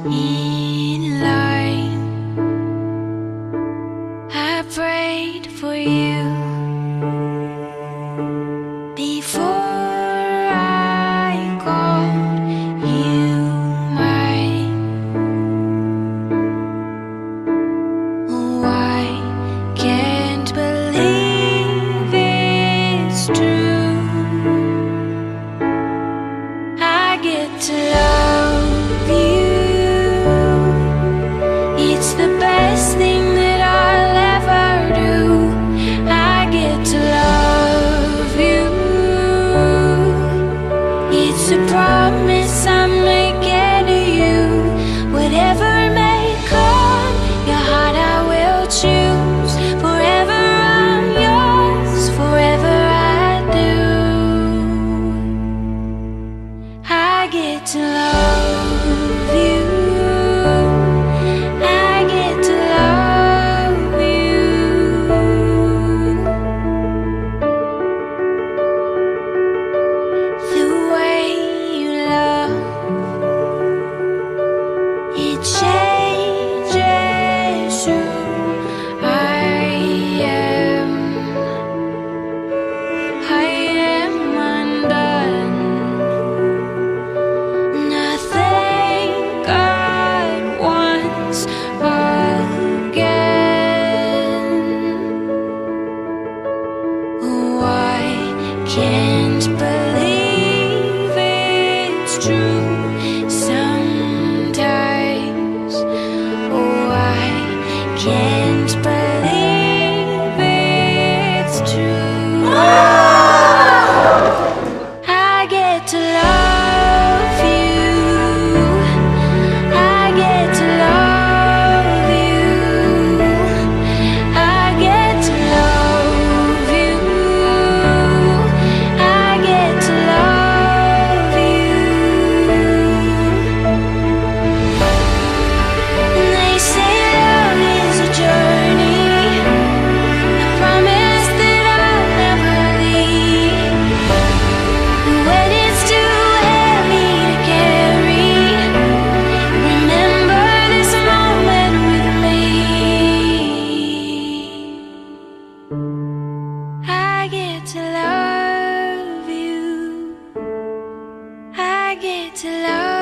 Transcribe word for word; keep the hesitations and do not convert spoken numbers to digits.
in line. I prayed for you before I called you mine. Oh, I can't believe it's true. I get to love you. It's the best thing that I'll ever do. I get to love you. It's a promise I'm making to you. Whatever may come, your heart I will choose. Forever I'm yours, forever I do. I get to love you. I get to love you. The way you love, it changes who I am. I am undone. Nothing God wants again. Oh, I can't believe it's true sometimes. Oh, I can't believe it's true. I get to love you. I get to love you. I get to love you. I get to love you. They say love is a journey, a promise that I'll never leave. When it's too heavy to carry, remember this moment with me. I get to love you. I get to love